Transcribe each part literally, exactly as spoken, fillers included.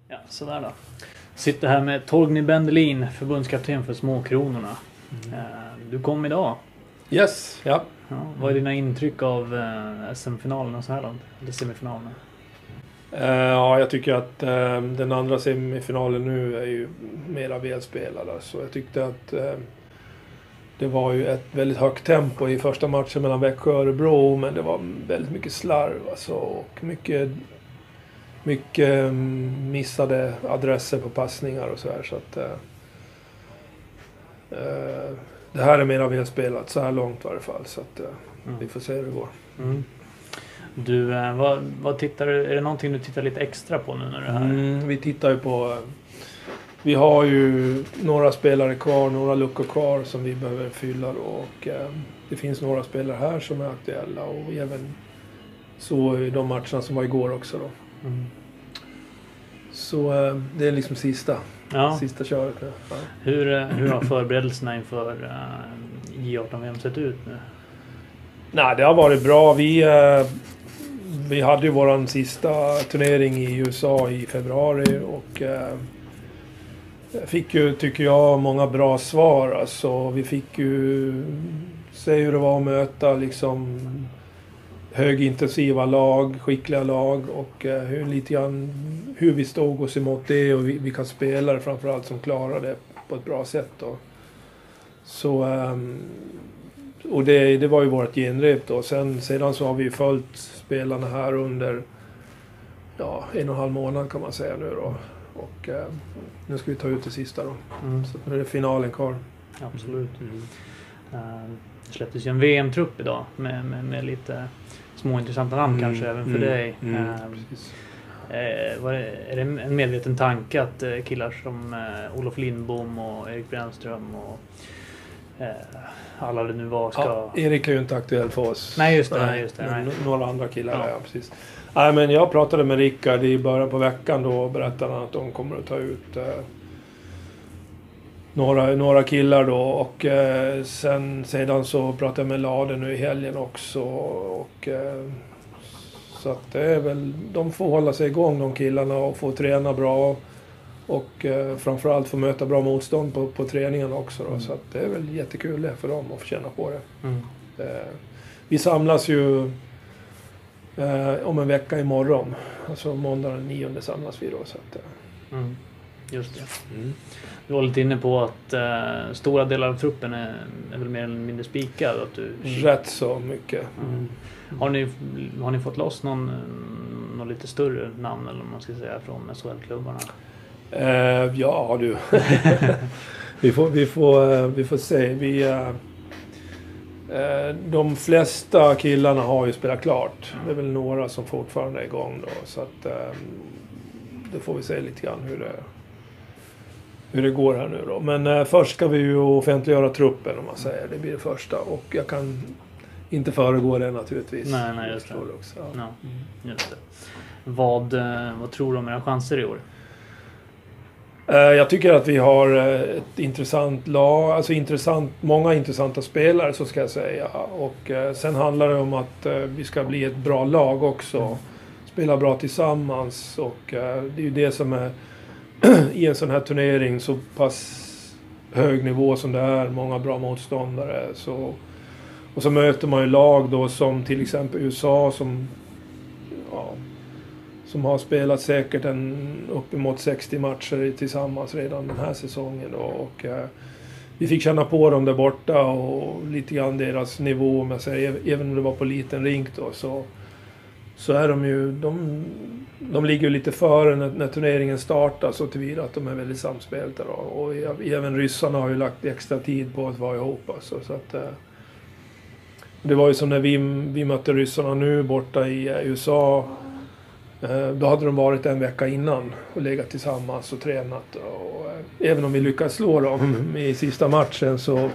Ja, sådär då. Sitter här med Torgny Bendelin, förbundskapten för Småkronorna. Mm. Du kom idag. Yes, ja. ja. Vad är dina intryck av S M-finalen så här långt? Eller semifinalerna? Uh, ja, jag tycker att uh, den andra semifinalen nu är ju mera välspelad. Så jag tyckte att uh, det var ju ett väldigt högt tempo i första matchen mellan Växjö och Örebro, men det var väldigt mycket slarv alltså, och mycket, mycket missade adresser på passningar och så här. Så att, uh, uh, det här är mera välspelat så här långt i varje fall, så att, uh, mm. vi får se hur det går. Mm. Du, vad, vad tittar du, är det någonting du tittar lite extra på nu när du är här? Mm, vi tittar ju på, vi har ju några spelare kvar, några luckor kvar som vi behöver fylla då, och eh, det finns några spelare här som är aktuella, och även så i de matcherna som var igår också då. Mm. Så eh, det är liksom sista, ja. sista köret nu. Ja. Hur, hur har förberedelserna inför eh, J arton V M sett ut nu? Nej, det har varit bra. Vi, eh, vi hade ju våran sista turnering i U S A i februari, och eh, fick ju, tycker jag, många bra svar. Alltså, vi fick ju se hur det var att möta liksom högintensiva lag, skickliga lag, och eh, hur, lite grann, hur vi stod oss emot det, och vilka spelare framförallt som klarade det på ett bra sätt då. Så eh, och det, det var ju vårt genrep då. Sen, sedan så har vi följt spelarna här under ja, en och en halv månad kan man säga nu då. Och eh, nu ska vi ta ut det sista då. Mm. Så nu är det finalen kvar. Absolut. Mm. Uh, det släpptes ju en V M-trupp idag med, med, med lite små intressanta namn mm. kanske även för mm. dig. Mm. Uh, uh, var det, är det en medveten tanke att uh, killar som uh, Olof Lindbom och Erik Brännström och uh, alla det nu var ska... Ja, Erik är ju inte aktuell för oss. Nej, just det. Nej, just det nej. Några andra killar, ja, ja precis. Nej, men jag pratade med Rickard i början på veckan då, och berättade att de kommer att ta ut eh, några, några killar då, och eh, sen, sedan så pratade jag med Lade nu i helgen också, och eh, så att det är väl, de får hålla sig igång de killarna och få träna bra, och eh, framförallt få möta bra motstånd på, på träningen också då. Mm. Så att det är väl jättekul det för dem att få känna på det. Mm. Eh, vi samlas ju eh, om en vecka imorgon. Alltså måndag den nionde samlas vi då. Så att, eh. mm. Just det. Mm. Du var lite inne på att eh, stora delar av truppen är, är väl mer eller mindre spikad. Att du... Rätt så mycket. Mm. Mm. Har, ni, har ni fått loss någon, någon lite större namn eller man ska säga från S H L-klubbarna? Uh, ja du. vi, får, vi, får, vi får se. Vi, uh, uh, de flesta killarna har ju spelat klart. Det är väl några som fortfarande är igång då. Så att uh, det får vi se lite grann hur det, hur det går här nu då. Men uh, först ska vi ju offentliggöra truppen om man säger. Det blir det första. Och jag kan inte föregå det naturligtvis. Nej, nej just det. det också. Ja. Ja, just det. Vad, vad tror du om era chanser i år? Jag tycker att vi har ett intressant lag, alltså intressant, många intressanta spelare så ska jag säga. Och sen handlar det om att vi ska bli ett bra lag också. Spela bra tillsammans, och det är ju det som är i en sån här turnering så pass hög nivå som det är, många bra motståndare. Så, och så möter man ju lag då som till exempel U S A som... Ja, som har spelat säkert en uppemot sextio matcher tillsammans redan den här säsongen. Då. Och, eh, vi fick känna på dem där borta och lite grann deras nivå. Om jag säger, även om det var på liten rink då, så, så är de ju... De, de ligger ju lite före när, när turneringen startar, så tillvida att de är väldigt samspelta. Då. Och även ryssarna har ju lagt extra tid på att vara ihop. Alltså, så att, eh, det var ju som när vi, vi mötte ryssarna nu borta i U S A. Då hade de varit en vecka innan och legat tillsammans och tränat. Och även om vi lyckas slå dem mm. i sista matchen så,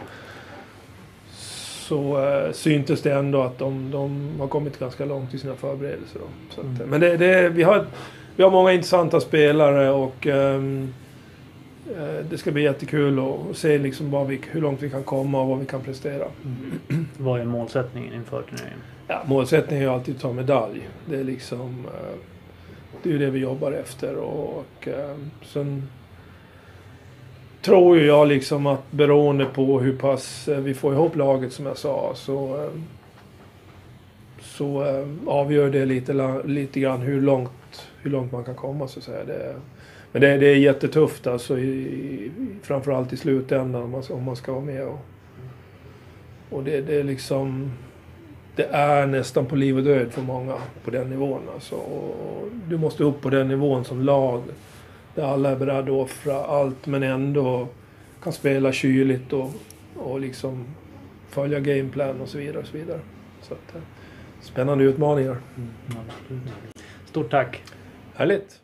så äh, syntes det ändå att de, de har kommit ganska långt i sina förberedelser. Då. Så att, mm. Men det, det, vi, har, vi har många intressanta spelare, och ähm, äh, det ska bli jättekul att se liksom vad vi, hur långt vi kan komma och vad vi kan prestera. Mm. Vad är målsättningen inför turneringen? Ja, målsättningen är alltid att ta medalj. Det är liksom... Äh, Det är ju det vi jobbar efter. Och, och eh, sen tror ju jag liksom att beroende på hur pass eh, vi får ihop laget som jag sa, så, eh, så eh, avgör det lite, lite grann hur långt, hur långt man kan komma, så att säga. Det, men det, det är jättetufft alltså, i, framförallt i slutändan om man, om man ska vara med. Och, och det, det är liksom... Det är nästan på liv och död för många på den nivån. Alltså. Och du måste upp på den nivån som lag. Där alla är beredda att offra allt men ändå kan spela kyligt och, och liksom följa gameplan och så vidare. Och så vidare. Så att, spännande utmaningar. Mm, absolut. Stort tack. Härligt.